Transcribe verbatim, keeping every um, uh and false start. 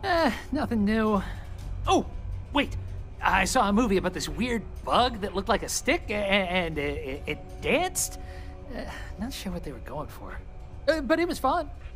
Eh, nothing new. Oh, wait. I saw a movie about this weird bug that looked like a stick and it, it danced. Uh, not sure what they were going for. Uh, but it was fun.